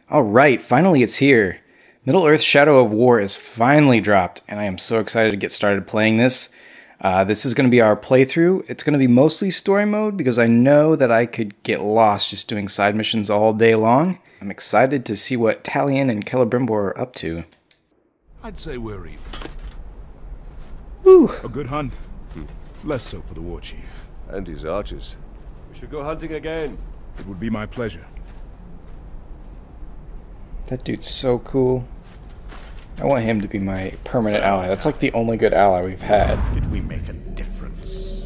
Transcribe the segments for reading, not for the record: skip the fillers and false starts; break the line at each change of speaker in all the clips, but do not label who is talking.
Alright, finally it's here. Middle-earth Shadow of War is finally dropped, and I am so excited to get started playing this. This is going to be our playthrough. It's going to be mostly story mode because I know that I could get lost just doing side missions all day long. I'm excited to see what Talion and Celebrimbor are up to.
I'd say we're even.
Woo!
A good hunt. Less so for the war chief.
And his archers. We should go hunting again.
It would be my pleasure.
That dude's so cool. I want him to be my permanent ally. That's like the only good ally we've had.
Did we make a difference?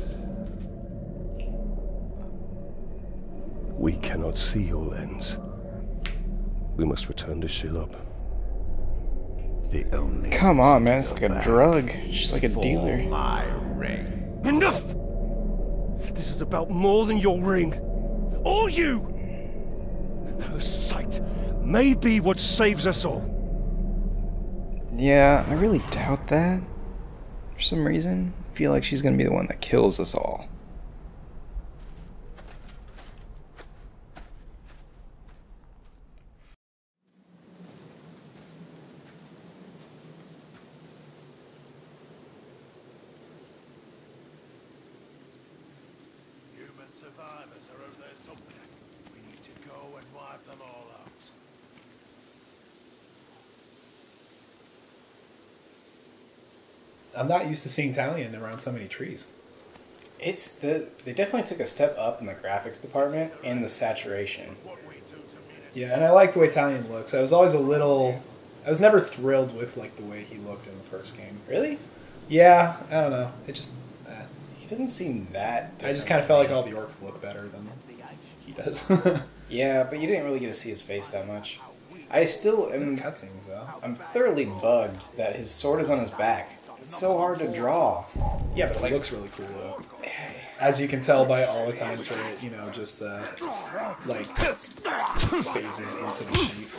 We cannot see your lens. We must return to Shelob.
The only
Come on, man. It's like a drug. She's like a dealer.
my ring.
Enough! This is about more than your ring. Or you! Her sight may be what saves us all.
Yeah, I really doubt that. For some reason, I feel like she's gonna be the one that kills us all.
Human survivors are over there somewhere. We need to go and wipe them all out.
I'm not used to seeing Talion around so many trees.
They definitely took a step up in the graphics department and the saturation.
Yeah, and I like the way Talion looks. I was never thrilled with like the way he looked in the first game.
Really?
Yeah, I don't know. It just,
He doesn't seem that
I just
different
kind of
to
felt
me.
like all the orcs look better than he does.
Yeah, but you didn't really get to see his face that much. I still am.
Cutscenes though.
I'm thoroughly bugged that his sword is on his back. It's so hard to draw.
Yeah, but it looks really cool though. As you can tell by all the times where it, just like phases into the sheep.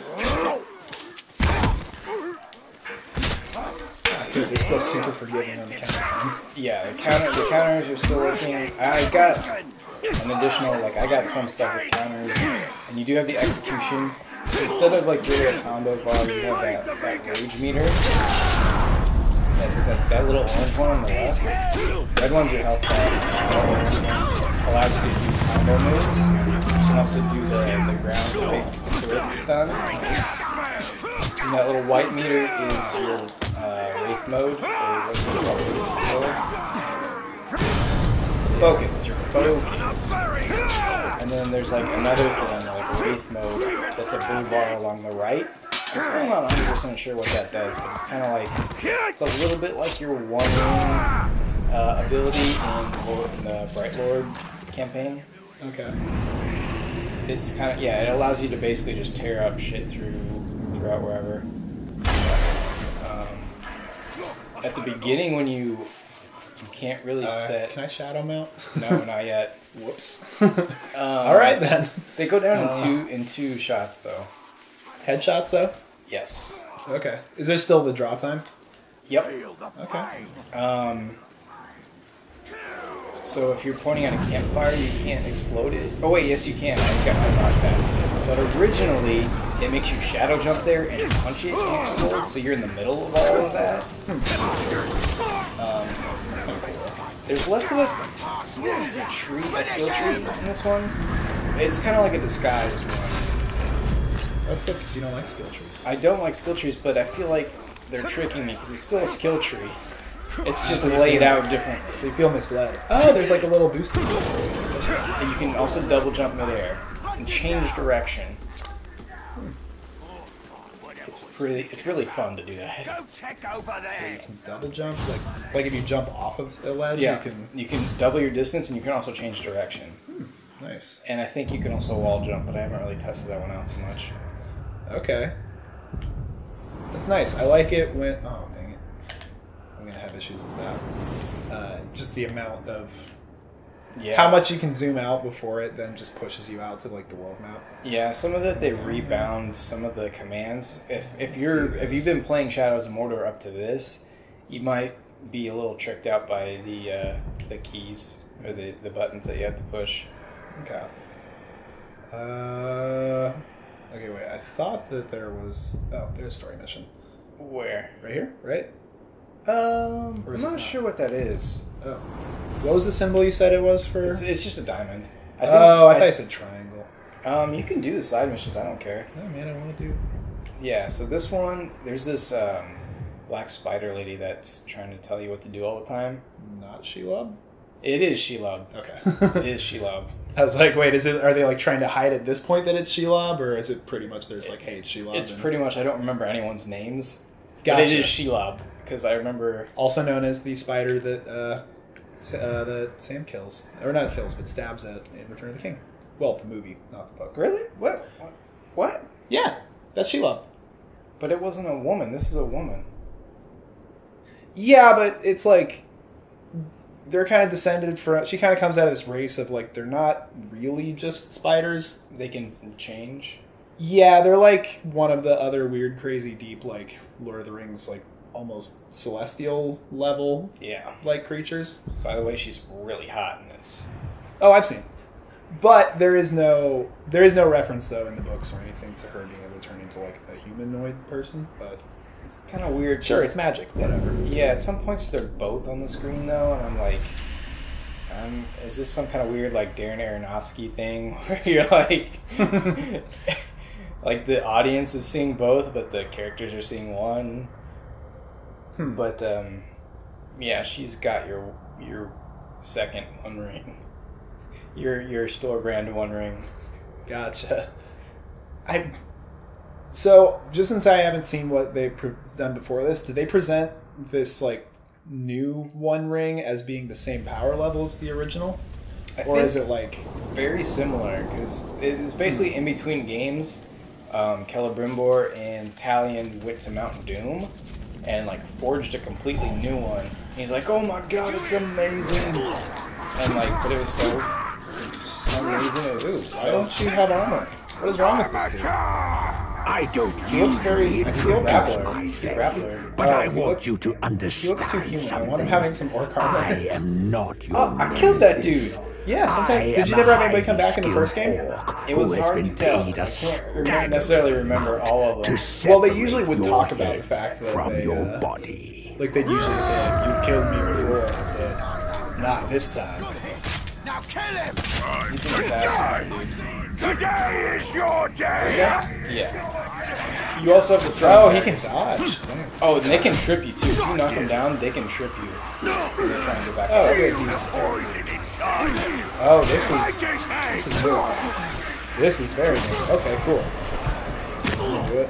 Dude, they're still super forgiving on the counter time.
Yeah, the counters are still working. I got an additional, I got some stuff with counters, and you do have the execution. So instead of doing a combo bar, you have that rage meter. That's like that little orange one on the left. Red one's your health bar. Allows you to do combo moves. You can also do the ground turret stun. And that little white meter is your Wraith mode, or what's it called? Focus, it's your focus. And then there's another thing, Wraith mode, that's a blue bar along the right. I'm still not 100% sure what that does, but it's kind of it's a little bit like your one ability in the Bright Lord campaign.
Okay.
It's kind of, it allows you to basically just tear up shit throughout wherever. At the beginning when you can't really set...
Can I shadow mount?
No, not yet.
Whoops. Alright then.
They go down in two shots though.
Headshots though?
Yes.
Okay. Is there still the draw time?
Yep.
Okay.
So if you're pointing at a campfire, you can't explode it. Oh wait, yes you can. I got unlocked that. But originally, it makes you shadow jump there and punch it and explode, so you're in the middle of all of that. That's kind of cool. There's less of a skill tree in this one. It's kind of like a disguised one.
That's good because you don't like skill trees.
I don't like skill trees, but I feel like they're tricking me because it's still a skill tree. It's just laid out differently.
So you feel misled. Oh, there's a little boost.
And you can also double jump midair and change direction. It's really fun to do that.
Go check over there.
You can double jump, like if you jump off of a ledge,
Yeah,
you can.
you can double your distance and you can also change direction.
Nice.
And I think you can also wall jump, but I haven't really tested that one out too much.
Okay. That's nice. I like it when. Oh dang it! I'm gonna have issues with that. Just the amount of.
Yeah.
How much you can zoom out before it then just pushes you out to the world map.
Yeah, some of it they rebound some of the commands. If you've been playing Shadows of Mordor up to this, you might be a little tricked out by the keys or the buttons that you have to push.
Okay. Okay, wait. I thought that there was... Oh, there's a story mission.
Where?
Right here? Right?
I'm
is
not
this
sure what that is.
Oh. What was the symbol you said it was for?
It's just a diamond.
I thought you said triangle.
You can do the side missions. I don't care.
No, man, I want to do...
Yeah, so this one, there's this black spider lady that's trying to tell you what to do all the time.
Not Shelob?
It is Shelob.
Okay.
It is Shelob.
I was like, wait, are they like trying to hide at this point that it's Shelob, or is it pretty much there's like, hey, it's Shelob?
It's pretty much, I don't remember anyone's names.
Gotcha.
But it is Shelob, because I remember...
Also known as the spider that Sam kills. Or not kills, but stabs at in Return of the King. Well, the movie, not the book.
Really? What? What?
Yeah, that's Shelob.
But it wasn't a woman. This is a woman.
Yeah, but it's like... They're kind of descended from... She kind of comes out of this race of, like, they're not really just spiders.
They can change.
Yeah, they're like one of the other weird, crazy, deep, like, Lord of the Rings, like, almost celestial level,
Yeah.
like, creatures.
By the way, she's really hot in this.
Oh, I've seen. But there is no reference, though, in the books or anything to her being able to turn into, like, a humanoid person, but...
It's kind of weird.
Sure, it's magic, whatever.
Yeah, at some points they're both on the screen, though, and I'm like... is this some kind of weird, like, Darren Aronofsky thing, where you're like... like, the audience is seeing both, but the characters are seeing one? But, yeah, she's got your second One Ring. Your store brand One Ring.
Gotcha. So, just since I haven't seen what they've done before this, did they present this, like, new One Ring as being the same power level as the original? Or is it, like...
Very similar, because it's basically in between games. Celebrimbor and Talion went to Mount Doom and, like, forged a completely new one. And he's like, oh my god, it's amazing! And, like, but it was so amazing. It was
Why don't she have armor? What is wrong with this dude?
I don't
He looks very...
He's a
feel
grappler.
bad.
He's a grappler.
but I
he
want
looks-
you to
He
understand
looks too human. I
something.
want him having some orc armor.
I am not your
Oh, I killed that dude!
nemesis.
Yeah, sometimes...
I
Did
am
you never have
a
anybody come back in the
highly
first game?
skilled orc
It was
who has
hard to
been
tell.
paid
I
a
can't
stagger
necessarily remember all of them.
to
Well, they usually would
separate
talk
your
about the
health
fact that
from
they,
your body.
Like, they'd usually say, like, you killed me before, but not this time.
Now kill him!
He's an assassin, dude.
Today is your day.
Yeah. You also have to throw.
Oh, he can dodge.
Oh, and they can trip you too. If you knock them down, they can trip you. When they're trying to get back
Oh,
up.
okay.
Poison inside.
Oh, this is new. This is very new. Okay, cool. I'll do it.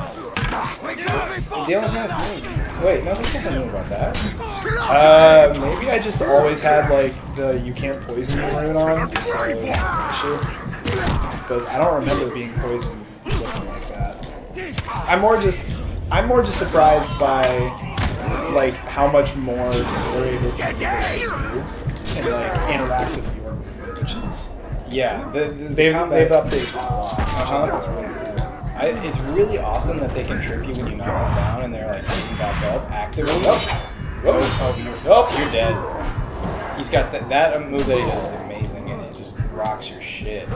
The only thing that's new. Wait, no, there's nothing new about that.
Maybe I just always had, like, the you can't poison me rune on, so issue. But I don't remember being poisoned looking like that. I'm more just surprised by, like, how much more we're able to do and, like, interact with your movement, which is...
Yeah,
They've
combat-
updated a lot.
Uh-huh. It's really awesome that they can trip you when you knock them down and they're like getting back up. Activate. You're dead. He's got that move that he does is amazing and it just rocks your shit.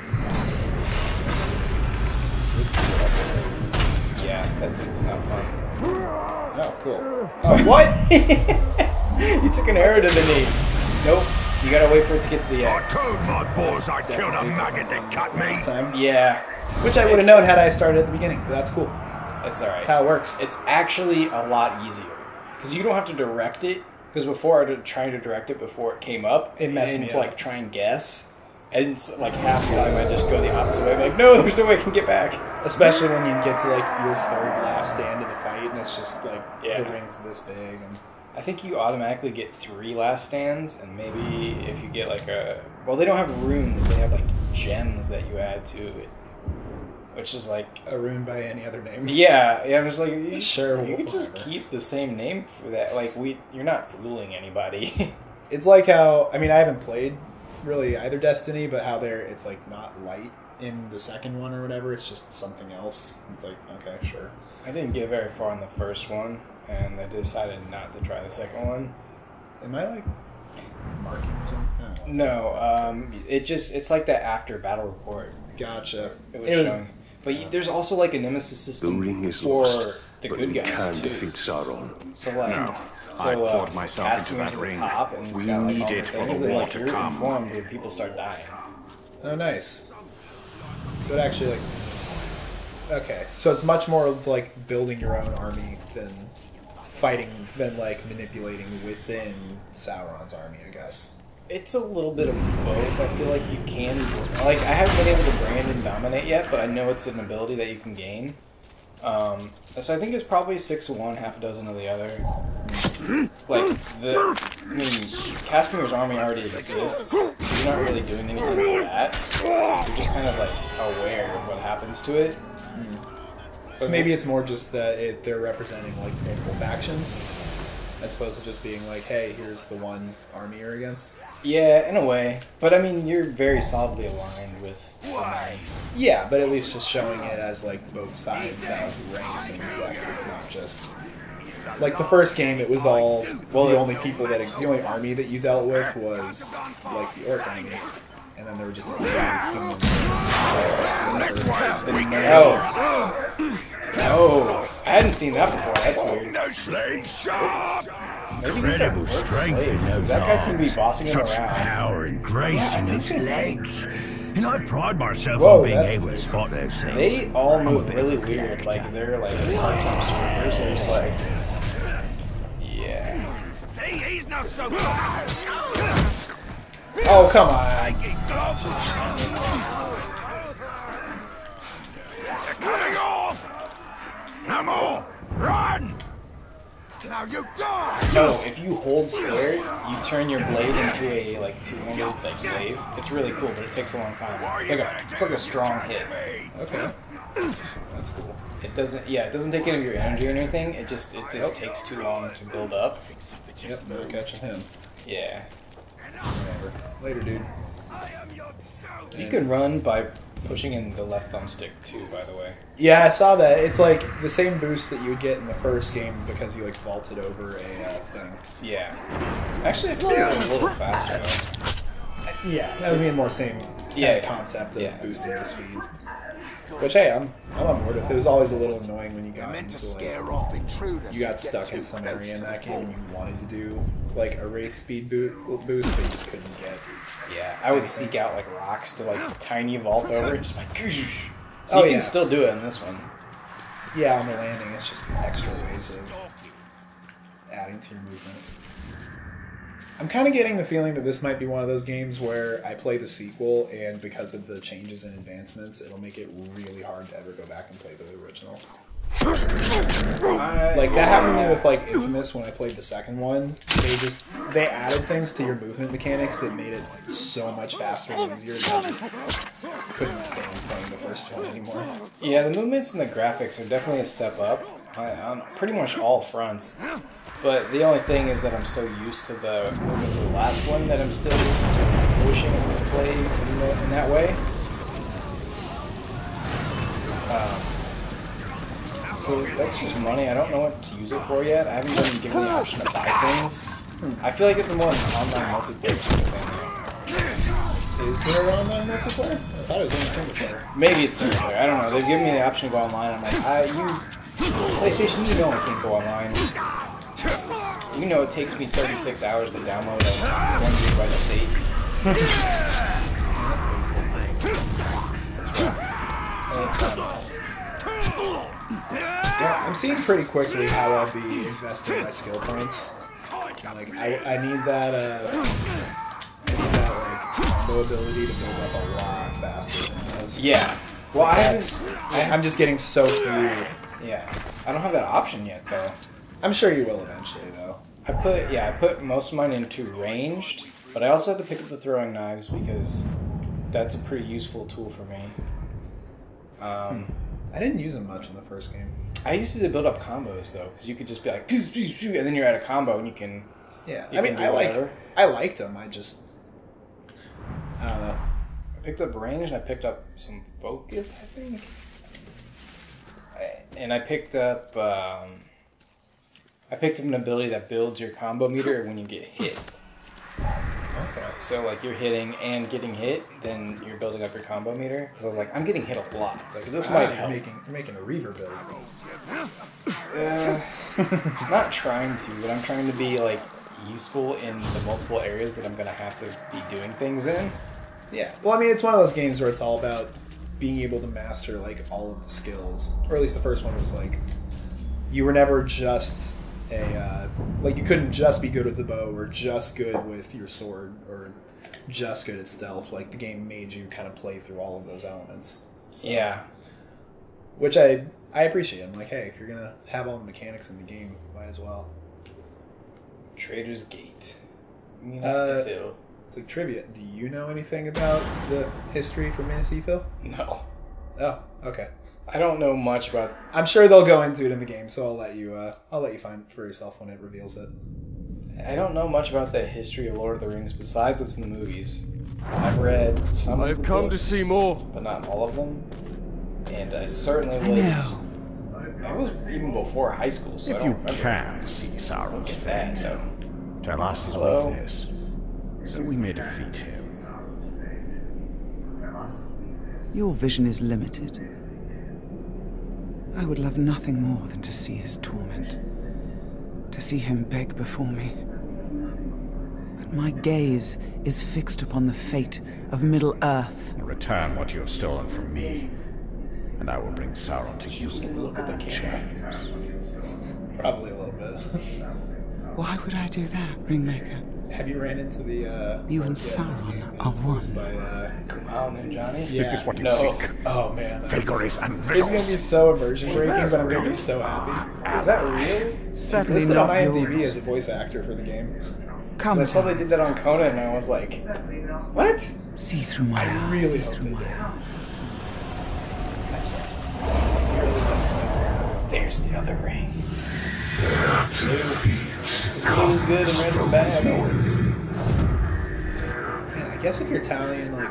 Yeah, that's not fun.
Oh, cool. Oh, what?
You took an arrow to the knee. Nope. You gotta wait for it to get to the
I
X.
told my boys I killed a maggot that cut me.
Last time.
Yeah,
Which I would have known had I started at the beginning, but that's cool.
that's alright.
That's how it works.
It's actually a lot easier because you don't have to direct it. Because before I did trying to direct it before it came up,
It messed
and
me
to,
up.
like try and guess, and it's, like half the time I just go the opposite way. I'm like, no, there's no way I can get back.
Especially when you get to like your third last stand of the fight, and it's just like
Yeah.
the ring's this big. And
I think you automatically get 3 last stands, and maybe if you get like well, they don't have runes; they have like gems that you add to it, which is like.
a rune by any other name.
Yeah, I'm just like, you,
Sure,
you could just
whatever.
keep the same name for that. Like, you're not fooling anybody.
It's like how I haven't played really either Destiny, but how it's like not light in the second one or whatever. It's just something else. It's like okay, sure.
I didn't get very far in the first one, and I decided not to try the second one.
Am I like marking or something? Oh,
No, it's like that after battle report.
gotcha.
It was showing. But there's also like a nemesis system
The ring is
for
lost,
the
but
good
we
guys
can
too.
defeat Sauron.
So like,
No, I poured myself into
Caspian's
that
at the
ring.
top, and it's
We
got, like,
need
all
it for the
things, and,
war
like,
to
you're
come.
informed when people start dying.
Oh, nice. So it actually like. Okay, so it's much more of, like building your own army than fighting, than like manipulating within Sauron's army, I guess.
It's a little bit of both. I feel like you can, like, I haven't been able to brand and dominate yet, but I know it's an ability that you can gain. So I think it's probably 6 of one, half a dozen of the other. Like, I mean, Caspian's army already exists, so you're not really doing anything to that. You're just kind of, like, aware of what happens to it.
So maybe it's more just that they're representing like multiple factions, as opposed to just being like, hey, here's the one army you're against.
Yeah, in a way. But, I mean, you're very solidly aligned with the main.
Yeah, but at least just showing it as like both sides have ranks and depth. It's not just like the first game. It was all the only army that you dealt with was like the orc army, and then there were just like humans.
Oh, I hadn't seen that before. That's weird.
No blade sharp!
Maybe these are
Incredible
orc
strength in
slaves.
those
That guy seemed to be
arms.
bossing him
Such
around.
power and grace in those legs. And I pride myself
Whoa,
on being
that's
able to
nice.
spot those things.
They all
I'm a
move
bit of
really
a
weird.
collector.
Like, they're like part-time strippers. So it's like, yeah.
See, he's not so good.
Oh, come on!
They're coming off! No more! Run!
Now you die.
No, if you hold square, you turn your blade into a like 200 like wave. It's really cool, but it takes a long time. It's like a strong hit.
Okay, that's cool.
It doesn't take any of your energy or anything. It just takes too long to build up.
Yep, never catching him.
Yeah.
Whatever. Later, dude.
You can run by pushing in the left thumbstick too, by the way.
Yeah, I saw that. It's like the same boost that you would get in the first game because you like vaulted over a thing.
Yeah. Actually, I feel like it's a little faster though.
Yeah, that was being more same concept of
Yeah.
boosting the speed. Which hey, I'm on board with. It was always a little annoying when you got
Meant to
into
scare
like,
off intruders.
you got
and get
stuck
too
in some area in
close
that
to
game and you wanted to do like a wraith speed boost, but you just couldn't get.
Yeah, I would seek out like rocks to like tiny vault over and just like. So
Oh,
you can
yeah.
still do it in this one.
Yeah, on the landing, it's just extra ways of adding to your movement. I'm kind of getting the feeling that this might be one of those games where I play the sequel, and because of the changes and advancements, it'll make it really hard to ever go back and play the original. Like that happened to me with like Infamous when I played the second one. They added things to your movement mechanics that made it so much faster and easier that I just couldn't stand playing the first one anymore.
Yeah, the movements and the graphics are definitely a step up on pretty much all fronts. But the only thing is that I'm so used to the movements of the last one that I'm still wishing I could play in that way. So that's just money. I don't know what to use it for yet. I haven't been given the option to buy things. I feel like it's a more online multiplayer sort of thing.
Is there online multiplayer? I thought it was only single player.
Maybe it's single player. I don't know. They've given me the option to go online. I'm like, PlayStation, you know I can't go online. You know it takes me 36 hours to download a 1 gigabyte state.
Yeah, I'm seeing pretty quickly how I'll be investing my skill points. Like I need that like combo ability to build up a lot faster than this.
Yeah. Well,
I'm just getting so few.
Yeah. I don't have that option yet, though.
I'm sure you will eventually, though.
I put most of mine into ranged, but I also had to pick up the throwing knives because that's a pretty useful tool for me.
I didn't use them much in the first game.
I used to build up combos though, because you could just be like, and then you're at a combo and you can.
Yeah,
You
I mean,
can do whatever.
I liked them. I don't know.
I picked up range and I picked up some focus, I think. And I picked up an ability that builds your combo meter when you get hit.
Okay.
So like you're hitting and getting hit, then you're building up your combo meter. Because I was like, I'm getting hit a lot, so this might help.
You're making a Reaver build.
Not trying to, but I'm trying to be like useful in the multiple areas that I'm gonna have to be doing things in.
Yeah. Well, I mean, it's one of those games where it's all about being able to master like all of the skills, or at least the first one was like you were never just a like you couldn't just be good with the bow or just good with your sword or just good at stealth. Like the game made you kind of play through all of those elements. So,
Yeah.
which I appreciate. I'm like, hey, if you're gonna have all the mechanics in the game, might as well.
Trader's Gate.
It's like trivia. Do you know anything about the history for Minas Ithil?
No.
Oh, okay.
I don't know much about...
I'm sure they'll go into it in the game, so I'll let you find for yourself when it reveals it.
I don't know much about the history of Lord of the Rings besides what's in the movies. I've read some of
I've
the
come to
books,
see more.
but not all of them. And I certainly was... I was even before high school, so I
If
don't
you
remember
can see Sauron's
get that. So.
tell us his
Hello?
weakness, so we may defeat him.
Your vision is limited. I would love nothing more than to see his torment, to see him beg before me. But my gaze is fixed upon the fate of Middle-earth.
Return what you have stolen from me, and I will bring Sauron to you.
Look at the camera.
Probably a little bit.
Why would I do that, Ringmaker?
Have you ran into the
You and
this
Sauron
game
are
that's voiced
one.
by
Kumail Nanjiani?
yeah.
Is this what you
No.
seek?
Oh man,
Vagaries and
it's gonna be
riddles.
so immersion breaking, but I'm gonna be so happy.
Is that real?
He's
Certainly
listed on
not
IMDb
yours.
as a voice actor for the game.
Come,
I saw they
Tom.
did that on Conan, and I was like, what?
See through my eyes.
really
See
hope
through
they
my
do.
eyes.
There's the other ring. Feels good and red and bad.
Man, I guess if you're Italian, like,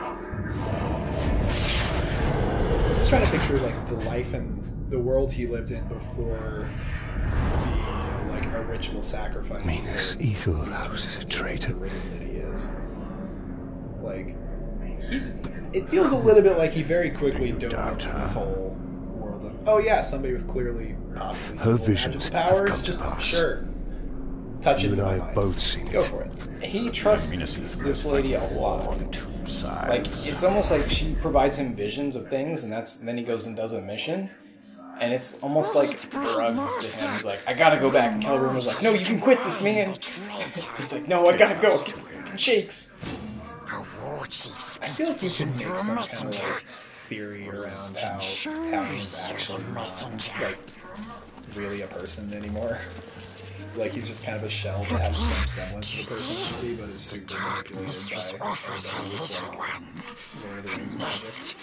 I'm just trying to picture like the life and the world he lived in before the like a ritual sacrifice.
Minas
to-
Ithil houses a traitor.
the ring that he is. Like, it feels a little bit like he very quickly dove into this whole world of, oh yeah, somebody with clearly possibly
Her
evil
visions
magical
have
powers.
come to
Just
pass.
sure, touch it.
You
in
and
my
I have
mind.
both seen
Go
it.
for it.
He trusts
Minas Ithil
this
is
lady a
fighting war
lot.
on two sides.
Like, it's almost like she provides him visions of things, and then he goes and does a mission. And it's almost like drugs to him. He's like, I gotta go back. And Celebrimbor was like, no, you can quit this, man. He's like, no, I gotta go. It shakes.
I feel like you could make some kind of like theory around how Talion's actually not like really a person anymore. Like he's just kind of a shell that has some semblance of a personality, but is super manipulated by Lord of the Rings magic.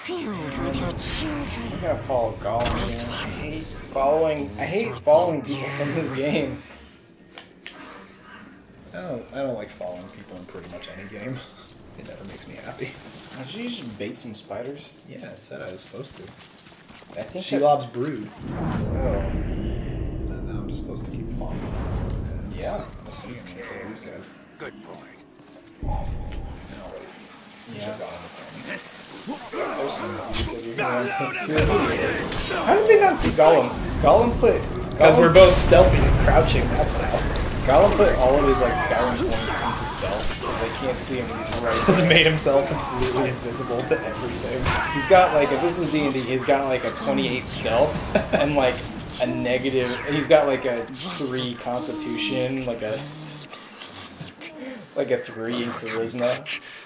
I'm gonna follow Gollum, man. I hate following people from this game.
I don't like following people in pretty much any game. It never makes me happy.
Did you just bait some spiders?
Yeah, it said I was supposed to.
I think
Shelob's brood.
Oh,
And now I'm just supposed to keep following them.
yeah.
I'm assuming I'm gonna kill these guys.
Good boy.
Yeah.
How
How did they not see Gollum?
Because we're both stealthy and crouching, that's how.
Gollum put all of his like Skyrim points into stealth, so they can't see him. He's right.
Has made himself completely invisible to everything.
He's got like, if this was D&D, he's got like a 28 stealth and like a negative. He's got like a 3 Constitution, like a 3 in Charisma.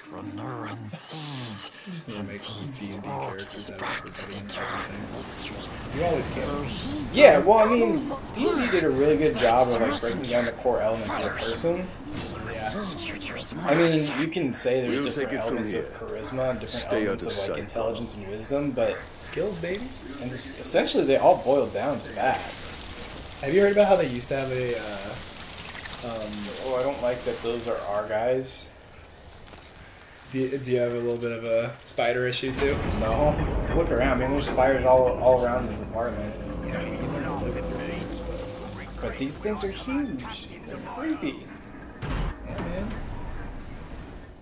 You just need to make some D&D characters out of everybody and everything. You always can.
Yeah, well, I mean, D&D did a really good job of like breaking down the core elements of a person.
Yeah.
I mean, you can say there's
We'll
different
take it from
elements of
here.
charisma and different
Stay
elements
out
of
of
like
sight.
intelligence and wisdom, but
Skills, baby.
and essentially they all boil down to that.
Have you heard about how they used to have a,
Oh, I don't like that those are our guys.
do you have a little bit of a spider issue too?
No, look around, man. There's spiders all around this apartment. But these things are huge. They're creepy.
Yeah, man.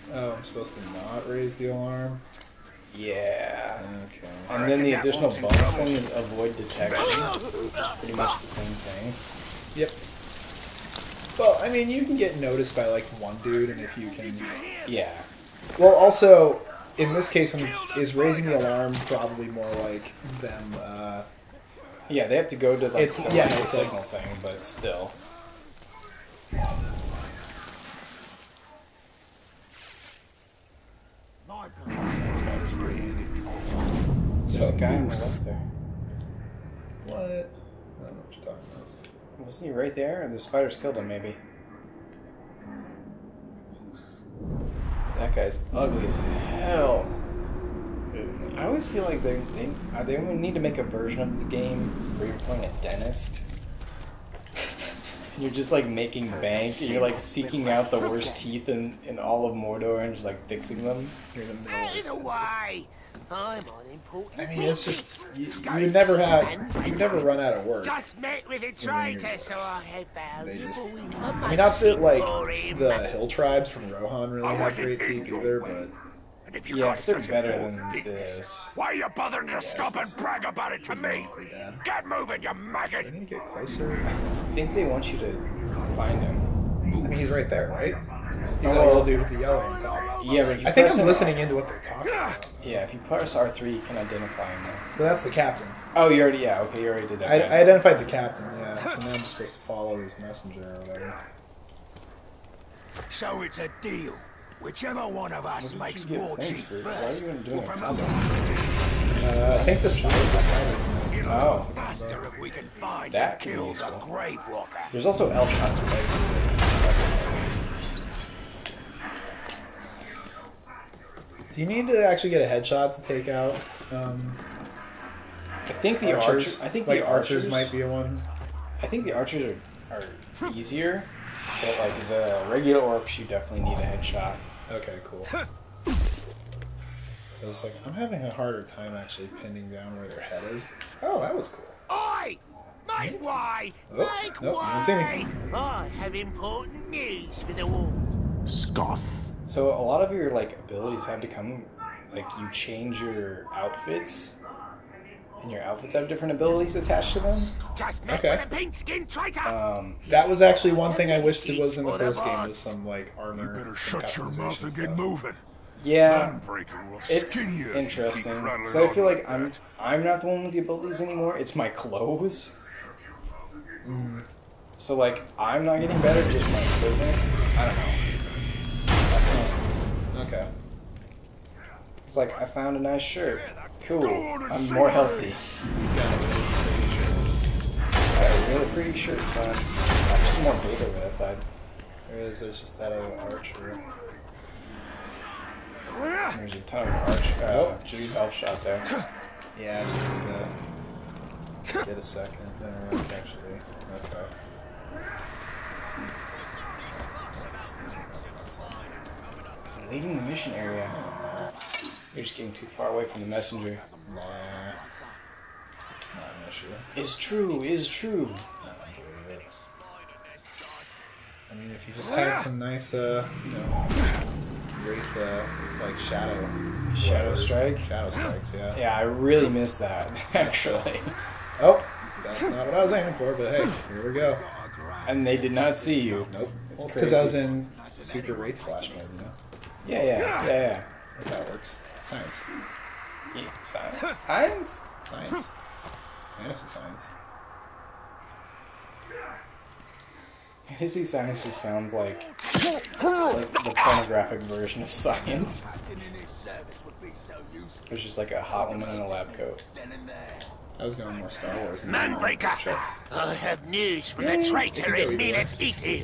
Oh, I'm supposed to not raise the alarm?
Yeah.
Okay.
And then the additional bonus thing is avoid detection. Pretty much the same thing.
Yep. Well, I mean, you can get noticed by, like, one dude, and if you can...
Yeah.
Well, also, in this case, is raising the alarm probably more like them,
Yeah, they have to go to like,
It's-
the
yeah,
light
it's like-
signal thing, but still.
Spider's pretty handy.
There's a guy on the left there.
What? I don't know what you're talking about.
Wasn't he right there? Or the spiders killed him, maybe. That guy's ugly as hell. I always feel like they need to make a version of this game where you're playing a dentist. And you're just like making bank, and you're like seeking out the worst teeth in all of Mordor and just like fixing them.
You're in the middle
Out
of
of the way! I'm unimportant.
I mean, it's just you never run out of work.
Just met with a traitor, so I have
They just-
valuable
I mean, not that like
for him.
the hill tribes from Rohan really have great teeth either, but
And if you
Yeah,
got
but they're
such
better
important
than
business,
this.
why are you bothering to stop and brag about it to me?
pretty bad.
Get moving, you
I
maggot!
need to get closer.
I think they want you to find him.
I mean, he's right there, right? He's
Oh.
that little dude with the yellow on top.
Yeah, but if you
I think
press
I'm
an-
listening into what they're talking about.
Yeah, if you press R3, you can identify him. Now.
But that's the captain.
Oh, you already, yeah, okay, you already did that.
I
right?
identified the captain, yeah. So now I'm just supposed to follow his messenger or whatever.
So it's a deal. Whichever one of us
What did
makes
you get
more
thanks
cheap
for? Why are
first
you even doing
will
it?
promote
I think the spider.
It'll
Oh.
go faster if we can find
That
and
could be
kill the
useful.
Grave Walker.
There's also elf shots.
Do you need to actually get a headshot to take out
I think the
archers?
archers. I think
like
the
archers might be a one.
I think the archers are easier, but like the regular orcs, you definitely need a headshot.
Okay, cool. So it's like I'm having a harder time actually pinning down where their head is. Oh, that was cool.
Oi! Make way!
Oh,
Make
nope, you didn't see me.
way! I have important news for the war.
Scoff.
So a lot of your like abilities have to come, like you change your outfits, and your outfits have different abilities attached to them.
Just met
Okay.
with a pink-skinned traitor.
That was actually one thing I wished it was in the first game was some like armor.
You better
some
shut your mouth
customization
and get
stuff.
moving.
Yeah,
Manbreaker will
it's
skin you.
interesting.
Keep rattling
So I
on
feel like
that.
I'm not the one with the abilities anymore. It's my clothes. So like I'm not getting better, just my equipment. I don't know.
Okay.
It's like I found a nice shirt. Cool. I'm more healthy. Got a really pretty shirt, son. There's some more bait over that side.
There is. There's just that other archer.
There's a ton of elf shot there.
Yeah, I just need to get a second. Actually. Okay. Excuse me, that's nonsense.
Leaving the mission area. You're just getting too far away from the messenger.
Nah. Not an issue.
Is true. Is true.
I mean, if you just had some nice, great, like shadow
Strike?
Shadow strikes, yeah.
Yeah, I really missed that actually.
Oh, that's not what I was aiming for, but hey, here we go.
And they did not see you.
Nope. Well, it's
It's
because I was
crazy.
in super wraith flash mode, you know?
Yeah.
That's how it works. Science.
Science. Science?
Science. Fantasy science.
Fantasy science just sounds like the pornographic version of science. There's just like a hot woman in a lab coat.
I was going more Star Wars.
Manbreaker!
Sure.
I have news from the traitor in Minas Ithil.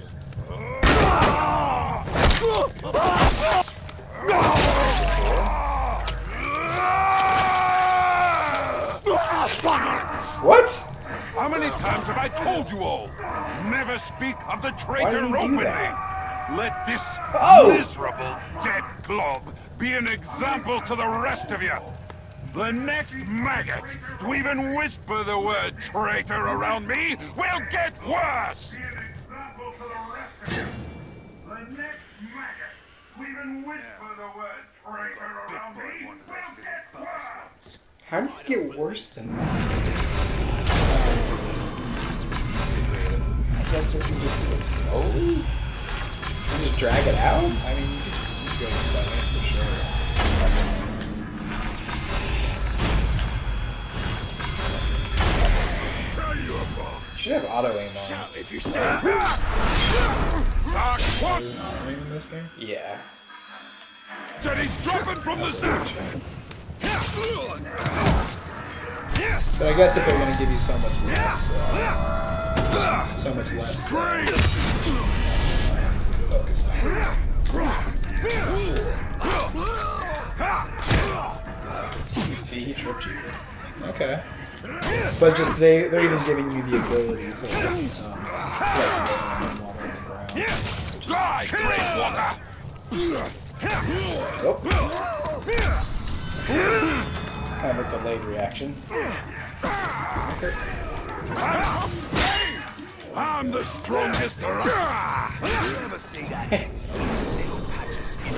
What?
How many times have I told you all? Never speak of the
did
traitor
he do
openly.
that?
Let this
Oh!
miserable dead glob be an example to the rest of you. The next maggot to even whisper the word traitor around me will get worse. to even whisper the word traitor around me, will get worse.
How did it get worse than that? I guess if you just do it slowly? You just drag it out? I mean, you could go with that for sure. You should have auto aim on.
If you say
Auto aim in this game? Yeah.
Jenny's dropping from the zap.
But I guess if they're going to give you so much less, focus time. See, he tripped you. Okay. But just they're even giving you the ability to like water on the ground.
Die, Great Walker!
Nope. It's kind of a delayed reaction. Okay.
I'm the strongest around.
never see that little patch of skin.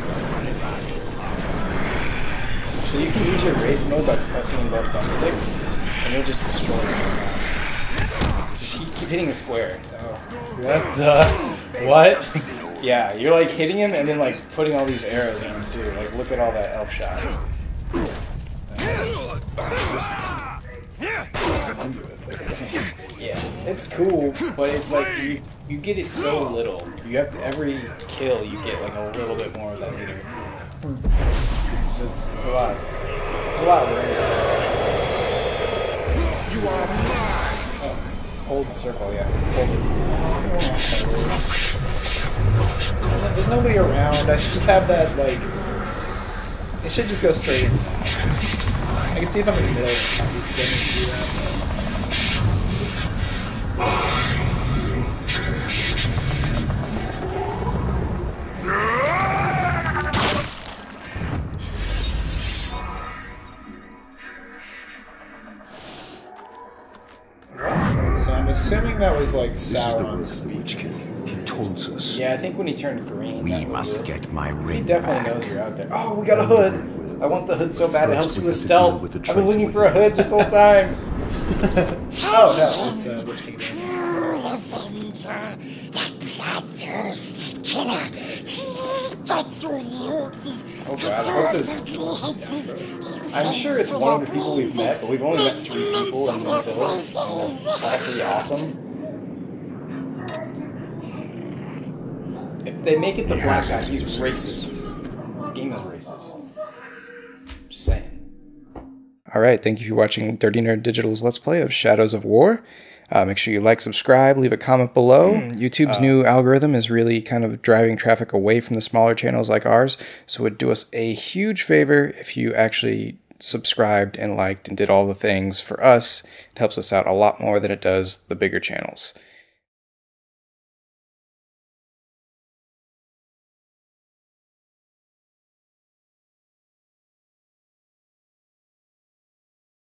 So you can use your rage mode by pressing both thumbsticks, and you'll just destroy it. Just keep hitting the square. Oh. What the? What? Yeah, you're like hitting him and then like putting all these arrows in him too. Like look at all that elf shot. Yeah, it's cool, but it's like you get it so little. You have to, every kill you get like a little bit more of that meter. So it's a lot. It's a lot rare. You are mine. Oh, hold the circle, yeah. Hold it. There's nobody around. I should just have that like. It should just go straight in. I can see if I'm in the middle. It's going to do that. So I'm assuming that was like Sauron speaking.
He taunts us.
Yeah, I think when he turned green.
We must get my ring
He definitely
back.
knows you're out there. Oh, we got a hood. I want the hood so bad. It helps you with stealth. I've been looking for a hood this whole time. Oh no, it's Witch King.
Avenger, that bloodthirsty killer. That's what he hopes is.
Oh god, I hope there's... I'm sure it's one of the people we've met, but we've only met 3 people in this village. It's all pretty awesome. If they make it the black guy, he's racist. This game is racist. Just saying.
Alright, thank you for watching Dirty Nerd Digital's Let's Play of Shadows of War. Make sure you like, subscribe, leave a comment below. YouTube's new algorithm is really kind of driving traffic away from the smaller channels like ours, so it would do us a huge favor if you actually subscribed and liked and did all the things for us. It helps us out a lot more than it does the bigger channels.